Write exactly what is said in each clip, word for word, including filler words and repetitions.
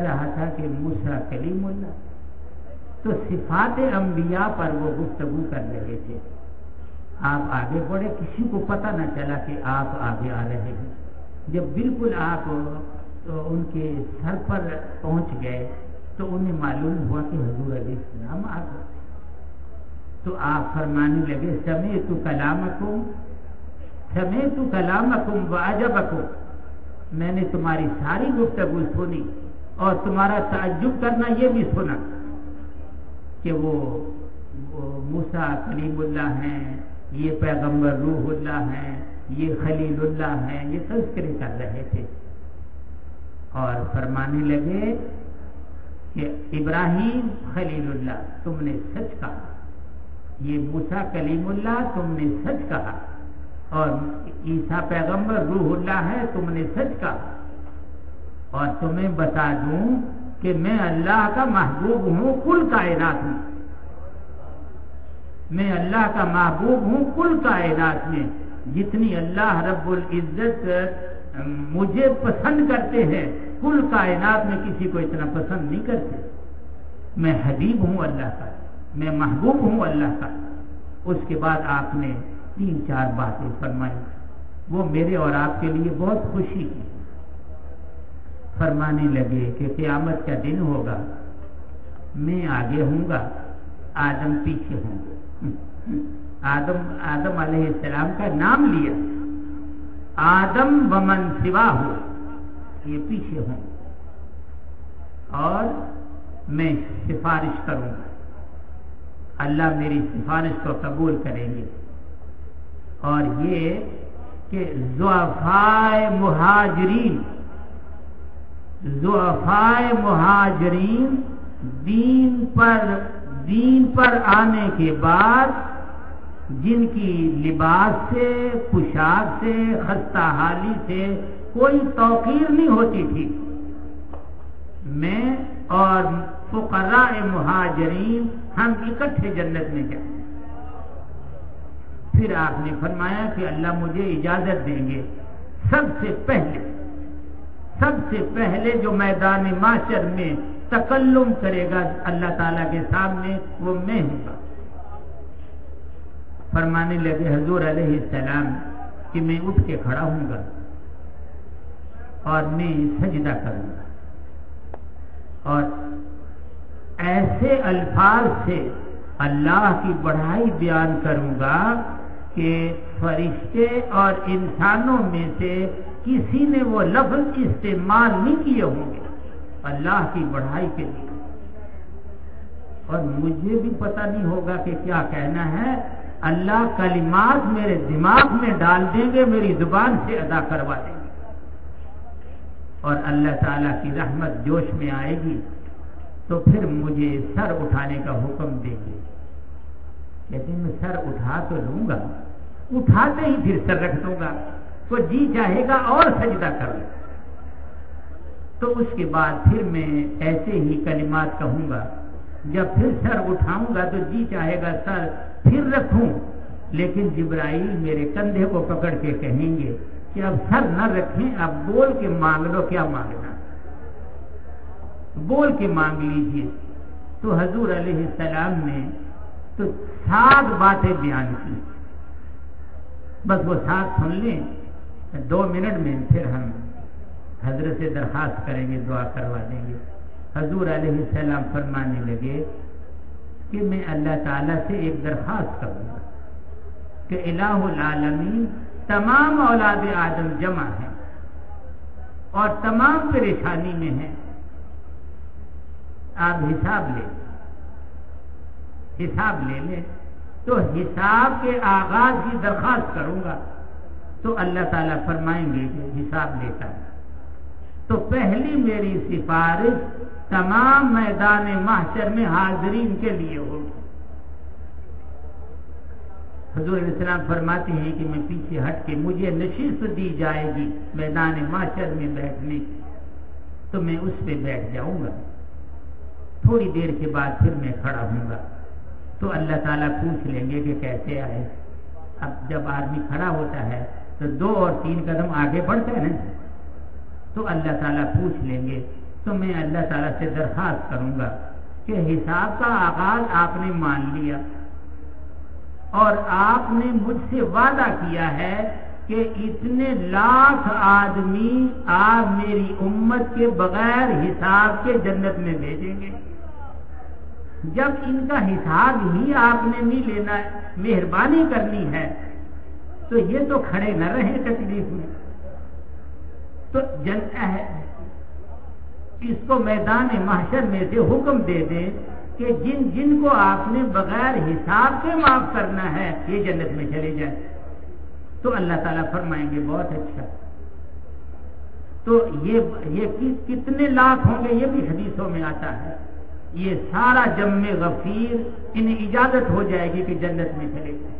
رہا تھا کہ موسیٰ کلیم اللہ، تو صفات انبیاء پر وہ گفتگو کر رہے تھے. آپ آگے بڑھے، کسی کو پتہ نہ چلا کہ آپ آگے آ رہے ہیں. جب بالکل آپ ان کے سر پر پہنچ گئے تو انہیں معلوم ہوا کہ حضور علیہ السلام آ گئے. تو آپ فرمانے لگے سمعت کلامکم سمعت کلامکم وعجبکم، میں نے تمہاری ساری گفتگو سنی اور تمہارا تعجب کرنا یہ بھی سنا کہ وہ موسیٰ کلیم اللہ ہیں، یہ پیغمبر روح اللہ ہیں، یہ خلیل اللہ ہیں، یہ تذکرے کر رہے تھے. اور فرمانے لگے کہ ابراہیم خلیل اللہ تم نے سچ کہا، یہ موسیٰ کلیم اللہ تم نے سچ کہا، اور عیسیٰ پیغمبر روح اللہ ہے تم نے سچ کہا. اور تمہیں بتا دوں کہ میں اللہ کا محبوب ہوں کل کائنات میں، میں اللہ کا محبوب ہوں کل کائنات میں. جتنی اللہ رب العزت مجھے پسند کرتے ہیں کل کائنات میں کسی کو اتنا پسند نہیں کرتے. میں حبیب ہوں اللہ کا، میں محبوب ہوں اللہ کا. اس کے بعد آپ نے تین چار باتیں فرمائی، وہ میرے اور آپ کے لیے بہت خوشی کی. فرمانے لگے کہ قیامت کا دن ہوگا، میں آگے ہوں گا، آدم پیچھے ہوں گے. آدم آدم علیہ السلام کا نام لیا، آدم ومن سوا ہو، یہ پیچھے ہوں، اور میں سفارش کروں گا، اللہ میری سفارش کو قبول کریں گے. اور یہ کہ ضعفائے مہاجرین ضعفائے مہاجرین دین پر دین پر آنے کے بعد جن کی لباس سے، پوشاک سے، خستہ حالی سے کوئی توقیر نہیں ہوتی تھی، میں اور فقراء مہاجرین ہم اکٹھے جنت میں جائیں. پھر آپ نے فرمایا کہ اللہ مجھے اجازت دیں گے، سب سے پہلے سب سے پہلے جو میدان محشر میں تکلم کرے گا اللہ تعالیٰ کے سامنے وہ میں ہوں گا. فرمانے لگے حضور علیہ السلام کہ میں اٹھ کے کھڑا ہوں گا اور میں سجدہ کروں گا، اور ایسے الفاظ سے اللہ کی بڑائی بیان کروں گا کہ فرشتے اور انسانوں میں سے کسی نے وہ لفظ استعمال نہیں کیے ہوں گے اللہ کی بڑائی کے لیے. اور مجھے بھی پتہ نہیں ہوگا کہ کیا کہنا ہے، اللہ کلمات میرے دماغ میں ڈال دیں گے، میری زبان سے ادا کروا دیں گے، اور اللہ تعالیٰ کی رحمت جوش میں آئے گی تو پھر مجھے سر اٹھانے کا حکم دیں گے. لیکن میں سر اٹھا تو لوں گا، اٹھاتے ہی پھر سر رکھ دوں گا، تو جی چاہے گا اور سجدہ کر لوں. تو اس کے بعد پھر میں ایسے ہی کلمات کہوں گا. جب پھر سر اٹھاؤں گا تو جی چاہے گا سر پھر رکھوں، لیکن جبرائیل میرے کندھے کو پکڑ کے کہیں گے کہ اب سر نہ رکھیں، اب بول کے مانگ لو، کیا مانگنا بول کے مانگ لیجئے. تو حضور علیہ السلام نے تو سات باتیں بیان کی، بس وہ سات سن لیں، دو منٹ میں پھر ہم حضرت سے درخواست کریں گے، دعا کروا دیں گے. حضور علیہ السلام فرمانے لگے کہ میں اللہ تعالیٰ سے ایک درخواست کروں گا کہ الہ العالمین تمام اولاد آدم جمع ہیں اور تمام پریشانی میں ہیں، آپ حساب لیں حساب لے لیں. تو حساب کے آغاز کی درخواست کروں گا تو اللہ تعالیٰ فرمائیں گے کہ حساب لیتا ہے. تو پہلی میری سفارش تمام میدان محشر میں حاضرین کے لیے ہوگی. حضور علیہ السلام فرماتے ہیں کہ میں پیچھے ہٹ کے مجھے نشست دی جائے گی میدان محشر میں بیٹھنے کی، تو میں اس پہ بیٹھ جاؤں گا. تھوڑی دیر کے بعد پھر میں کھڑا ہوں گا تو اللہ تعالیٰ پوچھ لیں گے کہ کیسے آئے. اب جب آدمی کھڑا ہوتا ہے تو دو اور تین قدم آگے بڑھتا ہے نا، تو اللہ تعالیٰ پوچھ لیں گے تو میں اللہ تعالیٰ سے درخواست کروں گا کہ حساب کا آغاز آپ نے مان لیا اور آپ نے مجھ سے وعدہ کیا ہے کہ اتنے لاکھ آدمی آپ میری امت کے بغیر حساب کے جنت میں بھیجیں گے. جب ان کا حساب ہی آپ نے نہیں لینا ہے, مہربانی کرنی ہے, تو یہ تو کھڑے نہ رہیں تکلیف میں. تو جن اس کو میدان محشر میں سے حکم دے دیں کہ جن جن کو آپ نے بغیر حساب کے معاف کرنا ہے یہ جنت میں چلے جائیں. تو اللہ تعالیٰ فرمائیں گے بہت اچھا. تو یہ یہ کتنے لاکھ ہوں گے یہ بھی حدیثوں میں آتا ہے. یہ سارا جم غفیر انہیں اجازت ہو جائے گی کہ جنت میں چلے جائیں.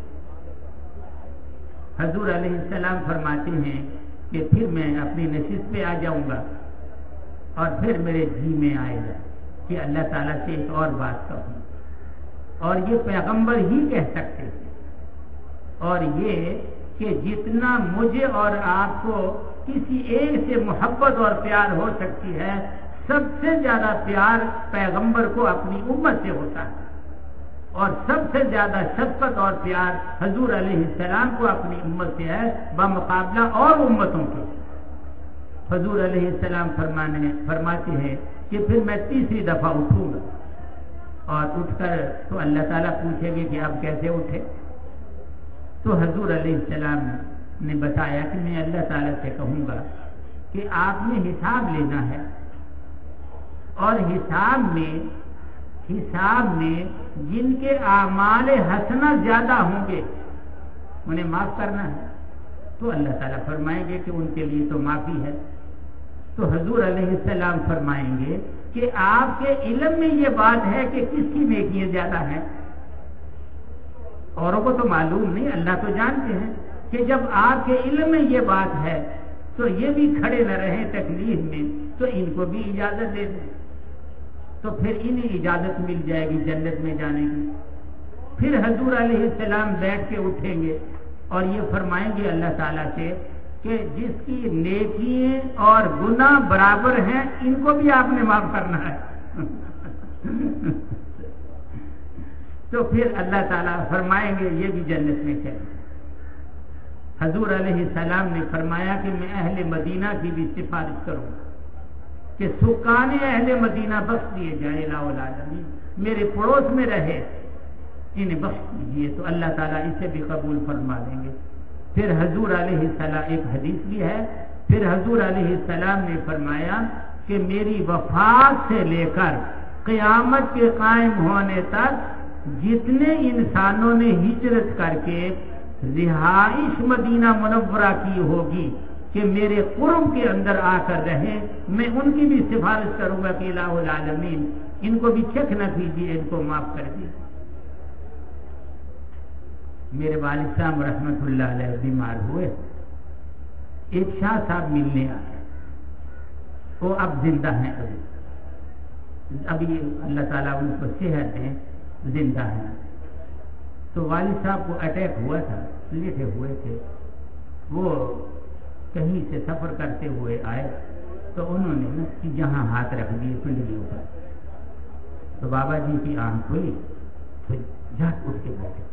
حضور علیہ السلام فرماتے ہیں کہ پھر میں اپنی نشست پہ آ جاؤں گا اور پھر میرے جی میں آئے گا کہ اللہ تعالیٰ سے ایک اور بات کہوں, اور یہ پیغمبر ہی کہہ سکتے ہیں. اور یہ کہ جتنا مجھے اور آپ کو کسی ایک سے محبت اور پیار ہو سکتی ہے, سب سے زیادہ پیار پیغمبر کو اپنی امت سے ہوتا ہے, اور سب سے زیادہ شفقت اور پیار حضور علیہ السلام کو اپنی امت سے ہے بمقابلہ اور امتوں کے. حضور علیہ السلام فرمانے فرماتے ہیں کہ پھر میں تیسری دفعہ اٹھوں گا, اور اٹھ کر تو اللہ تعالیٰ پوچھیں گے کہ آپ کیسے اٹھے. تو حضور علیہ السلام نے بتایا کہ میں اللہ تعالیٰ سے کہوں گا کہ آپ نے حساب لینا ہے, اور حساب میں حساب میں جن کے اعمال حسنہ زیادہ ہوں گے انہیں معاف کرنا ہے. تو اللہ تعالیٰ فرمائیں گے کہ ان کے لیے تو معافی ہے. تو حضور علیہ السلام فرمائیں گے کہ آپ کے علم میں یہ بات ہے کہ کس کی نیکیاں زیادہ ہیں. اوروں کو تو معلوم نہیں, اللہ تو جانتے ہیں کہ جب آپ کے علم میں یہ بات ہے تو یہ بھی کھڑے نہ رہیں تکلیف میں, تو ان کو بھی اجازت دے دیں. تو پھر انہیں اجازت مل جائے گی جنت میں جانے کی. پھر حضور علیہ السلام بیٹھ کے اٹھیں گے اور یہ فرمائیں گے اللہ تعالیٰ سے کہ جس کی نیکیاں اور گناہ برابر ہیں ان کو بھی آپ نے معاف کرنا ہے. تو پھر اللہ تعالیٰ فرمائیں گے یہ بھی جنت میں چلے. حضور علیہ السلام نے فرمایا کہ میں اہل مدینہ کی بھی سفارش کروں گا کہ سکان اہل مدینہ بخش دیے جائے لا العالمین, میرے پڑوس میں رہے انہیں بخش دیجیے. تو اللہ تعالیٰ اسے بھی قبول فرما لیں گے. پھر حضور علیہ السلام, ایک حدیث بھی ہے, پھر حضور علیہ السلام نے فرمایا کہ میری وفات سے لے کر قیامت کے قائم ہونے تک جتنے انسانوں نے ہجرت کر کے رہائش مدینہ منورہ کی ہوگی کہ میرے قرب کے اندر آ کر رہیں, میں ان کی بھی سفارش کروں گا کہ الہ العالمین ان کو بھی چیک نہ کیجیے, ان کو معاف کر دیجیے. میرے والد صاحب رحمت اللہ علیہ بیمار ہوئے, ایک شاہ صاحب ملنے آئے, وہ اب زندہ ہیں, ابھی ابھی اللہ تعالیٰ ان کو صحت دیں, زندہ ہیں. تو والد صاحب کو اٹیک ہوا تھا, لیٹے ہوئے تھے. وہ کہیں سے سفر کرتے ہوئے آئے تو انہوں نے نا یہاں ہاتھ رکھ دیے پنڈلیوں پر. تو بابا جی کی آنکھ کھلی, پھر جھٹ اٹھ کے بیٹھے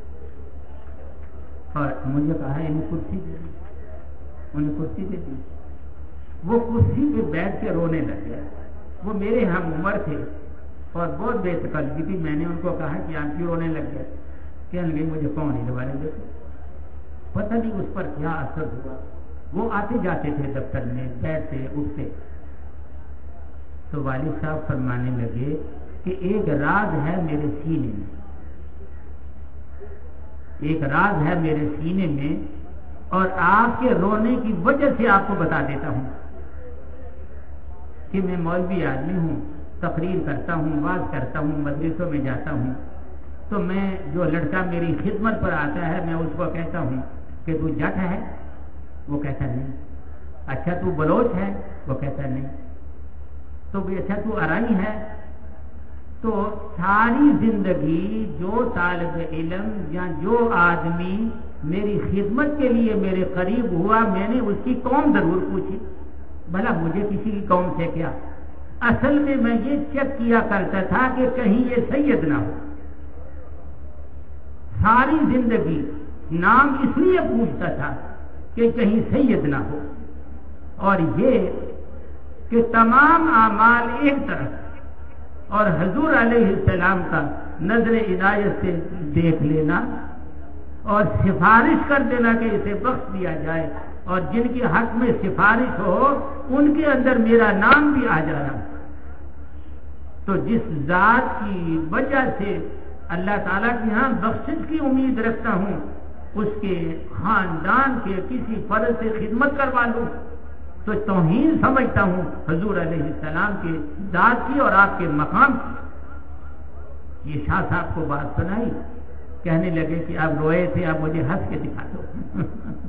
اور مجھے کہا انہیں کرسی دے دی, انہیں کرسی دے دی. وہ کرسی پہ بیٹھ کے رونے لگ گیا. وہ میرے ہم عمر تھے اور بہت بے تکلفی تھی. میں نے ان کو کہا کہ آپ کیوں رونے لگ گئے؟ کہنے لگے مجھے کون ہی دوبارہ دیتے. پتہ نہیں اس پر کیا اثر ہوا. وہ آتے جاتے تھے دفتر میں, بیٹھتے اٹھتے. تو والد صاحب فرمانے لگے کہ ایک راز ہے میرے سینے میں, ایک راز ہے میرے سینے میں, اور آپ کے رونے کی وجہ سے آپ کو بتا دیتا ہوں کہ میں مولوی آدمی ہوں, تقریر کرتا ہوں, واز کرتا ہوں, مدرسوں میں جاتا ہوں. تو میں جو لڑکا میری خدمت پر آتا ہے میں اس کو کہتا ہوں کہ تو جٹ ہے, وہ کہتا نہیں. اچھا تو بلوچ ہے, وہ کہتا نہیں. تو اچھا تو ارائی ہے. تو ساری زندگی جو طالب علم یا جو آدمی میری خدمت کے لیے میرے قریب ہوا, میں نے اس کی قوم ضرور پوچھی, بھلا مجھے کسی کی قوم سے کیا, اصل میں میں یہ چیک کیا کرتا تھا کہ کہیں یہ سید نہ ہو. ساری زندگی نام اس لیے پوچھتا تھا کہ کہیں سید نہ ہو. اور یہ کہ تمام اعمال ایک طرف اور حضور علیہ السلام کا نظر عنایت سے دیکھ لینا اور سفارش کر دینا کہ اسے بخش دیا جائے، اور جن کے حق میں سفارش ہو ان کے اندر میرا نام بھی آ جانا. تو جس ذات کی وجہ سے اللہ تعالیٰ کے ہاں بخشش کی امید رکھتا ہوں، اس کے خاندان کے کسی فرد سے خدمت کروا لوں تو توہین سمجھتا ہوں حضور علیہ السلام کے ذات کی اور آپ کے مقام کی. یہ شاہ صاحب کو بات سنائی، کہنے لگے کہ آپ روئے تھے، آپ مجھے ہنس کے دکھا دو.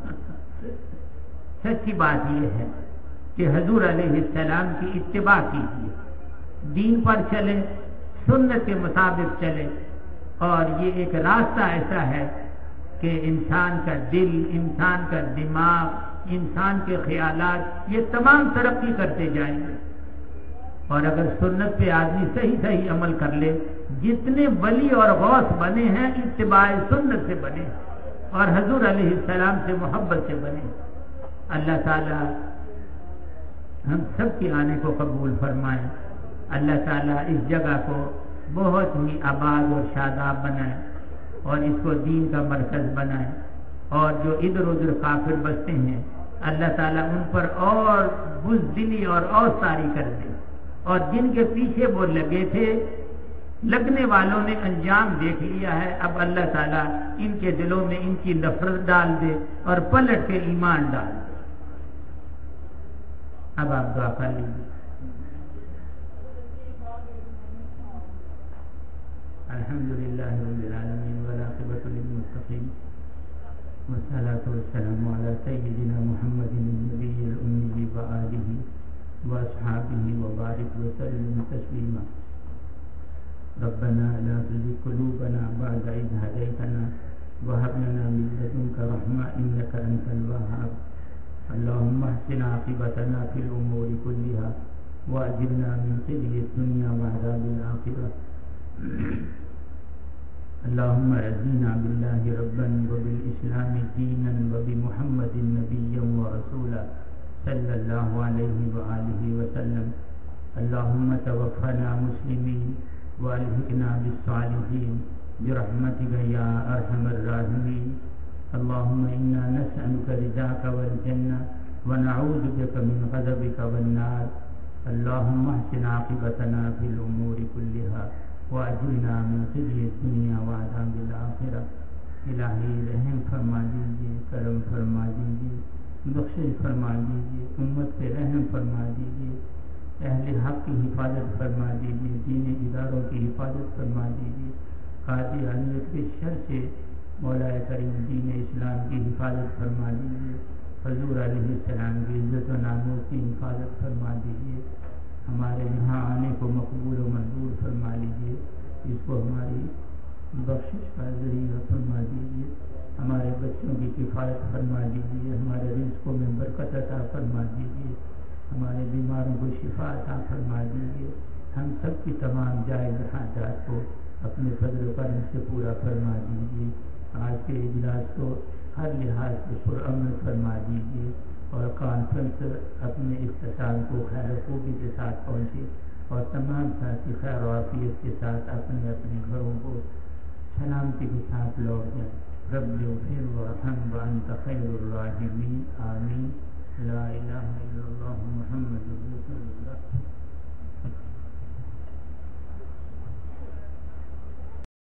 سچی بات یہ ہے کہ حضور علیہ السلام کی اتباع کیجیے، دین پر چلے، سنت کے مطابق چلے، اور یہ ایک راستہ ایسا ہے کہ انسان کا دل، انسان کا دماغ، انسان کے خیالات یہ تمام ترقی کرتے جائیں گے. اور اگر سنت پہ آدمی صحیح صحیح عمل کر لے، جتنے ولی اور غوث بنے ہیں اتباع سنت سے بنے اور حضور علیہ السلام سے محبت سے بنے. اللہ تعالیٰ ہم سب کے آنے کو قبول فرمائے. اللہ تعالیٰ اس جگہ کو بہت ہی آباد اور شاداب بنائے اور اس کو دین کا مرکز بنائے. اور جو ادھر ادھر کافر بستے ہیں اللہ تعالیٰ ان پر اور بزدلی اور اوساری کر دے، اور جن کے پیچھے وہ لگے تھے لگنے والوں نے انجام دیکھ لیا ہے. اب اللہ تعالیٰ ان کے دلوں میں ان کی نفرت ڈال دے اور پلٹ کے ایمان ڈال دے. اب آپ دعا کر لیجیے. الحمد للہ رب العالمین والعاقبۃ للمتقین والصلاۃ والسلام علی سیدنا محمد النبی الأمی وآلہ واصحابہ وبارک وسلم تسلیما. ربنا لا تزغ قلوبنا بعد إذ هديتنا وهب لنا من لدنك رحمة إنك أنت الوهاب. اللهم احسن عاقبتنا في الأمور كلها وأجرنا من خزي الدنيا وعذاب الآخرة. اللهم رضينا بالله ربا وبالإسلام دينا وبمحمد نبيا ورسولا صلى الله عليه وآله وسلم. اللهم توفنا مسلمين والحقنا بالصالحين برحمتك يا أرحم الراحمين. اللهم إنا نسألك رضاك والجنة ونعوذ بك من غضبك والنار. اللهم احسن عاقبتنا في الأمور كلها وأجرنا من خزي الدنيا وعذاب الآخرة. الہی رحم فرما دیجیے، کرم فرما دیجیے، بخشش فرما دیجیے، امت پہ رحم فرما دیجیے، اہل حق کی حفاظت فرما دیجیے، دینی اداروں کی حفاظت فرما دیجیے. قادیانیت کے شر سے مولا کریم دین اسلام کی حفاظت فرما دیجیے. حضور علیہ السلام کی عزت و ناموس کی حفاظت فرما دیجیے. ہمارے یہاں آنے کو مقبول و منظور فرما لیجیے. اس کو ہماری بخشش کا ذریعہ فرما دیجیے. ہمارے بچوں کی کفایت فرما دیجیے. ہمارے رزقوں میں برکت عطا فرما دیجیے. ہمارے بیماروں کو شفا عطا فرما دیجیے. ہم سب کی تمام جائز حاجات کو اپنے فضل و کرم سے پورا فرما دیجیے. آج کے اجلاس کو ہر لحاظ سے پرامن فرما دیجیے اور کانفرنس اپنے اختتام کو خیر و خوبی کے ساتھ پہنچے اور تمام ساتھی خیر و عافیت کے ساتھ اپنے اپنے گھروں کو سلامتی کے ساتھ لوٹ جائیں. رب اغفر وارحم وانت خیر الراحمین. آمین. لا الہ الا اللہ محمد رسول اللہ.